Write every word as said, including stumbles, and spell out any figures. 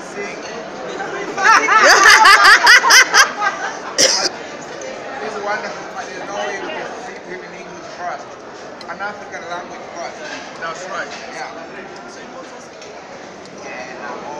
sing. It's wonderful, but there's no way we can sing him in English first. An African language first. That's right. Yeah. Yeah,